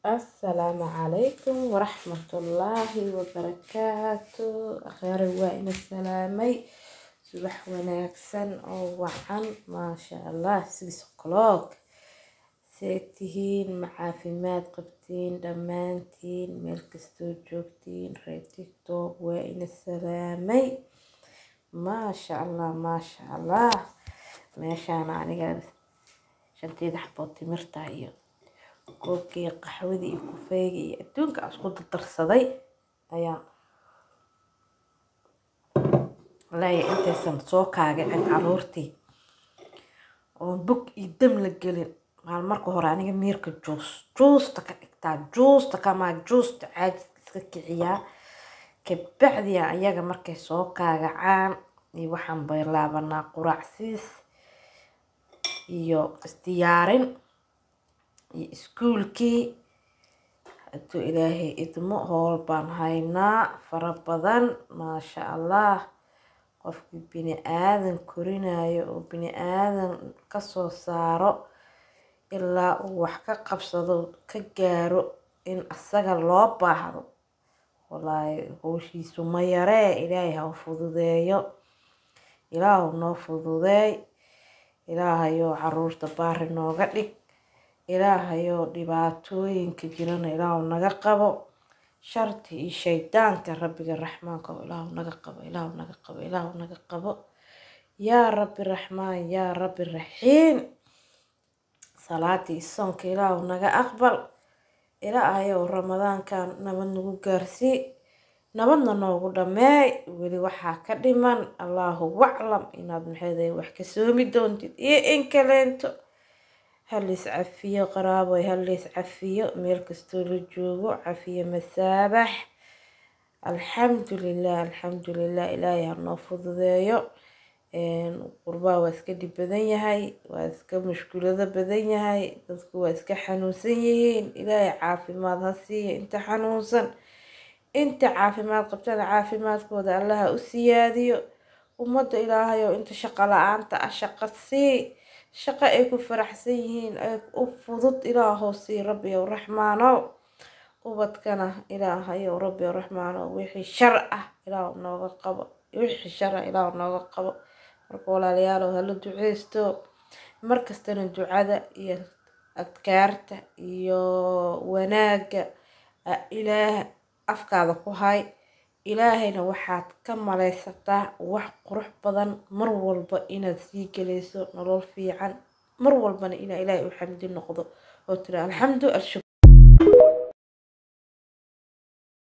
السلام عليكم ورحمة الله وبركاته. أخير وين السلامي صباح وناكسن أو وعن ما شاء الله 6 o'clock سيتهين معافيمات قبتين دمانتين ملكستو جوكتين ريب تيك توك وين السلامي ما شاء الله ما شاء الله meeshaan aniga shanteeda xabood timirta iyo koobkii qaxwadii iyo kufeega iyo adduunka aan isku dardarsaday ayaa walahi intaysan soo kaagicin caruurtii oo bug iyo dam la gelin marka hore aniga miirka juusta ka dhigtaa juusta caajis iska kiciyaa kabacdi ayaga markay soo kaagacaan iyo waxaan bilaabanaa quraacsiis iyo isdiyaarin iyo iskuulkii haduu ilaahay idmo howl baan haynaa fara badan maasha allah qofkii bini aadan korinayo oo bini aadan kasoo saaro ilaa uu wax ka qabsado ka gaaro in asaga loo baahdo wallahi howshiisu ma yaree ilaahay ha fududeeyo ilaahu noo fududeey ilaahayo caruurta baari nooga dhig ilaahayo dhibaatooyinka jirana ilaahu naga qabo sharti iyo shaydaanka rabbiga raxmaanka ilaahu naga qabo yaa rabbi raxmaan yaa rabbi raxiim salaati soonka ilaahu naga aqbal ilaahayo ramadaankan nabad nagu gaarsii nabadna noogu dhameey weli waxaa ka dhiman allahu waclam inaad maxay wax ka soomi doontid iyo in kaleento halis cafiyo qaraabo halis cafiyo meel kastoo la joogo cafiyo masaabax alxamdulillaah ilaahay ha noo fududeeyo qurbaa waa iska dhib badan yahay waa iska mushkulada badan yahay dadku waa iska xanuunsan yihiin ilaahay caafimaad ha siiyo inta xanuunsan inta caafimaad qabtana caafimaadkooda allaha u siyaadiyo ummadda ilaahayo inta shaqo la-aanta ah shaqo sii shaqo ay ku faraxsan yihiin ay u fudud ilaahow sii rabbi ow raxmaanow ubadkana ilaahayo rabbi ow raxmaanow wixii shar ah ilaahow nooga qabo marka walaalayaalow hala duceysto markastana ducada iyo adkaarta iyo wanaaga ilaah afkaada ku hay ilaahayna waxaad ka malaysataa wax qurux badan mar walba inaad sii galayso nolol fiican mar walbana ilaahay u xamdi noqdo oo tira alxamdu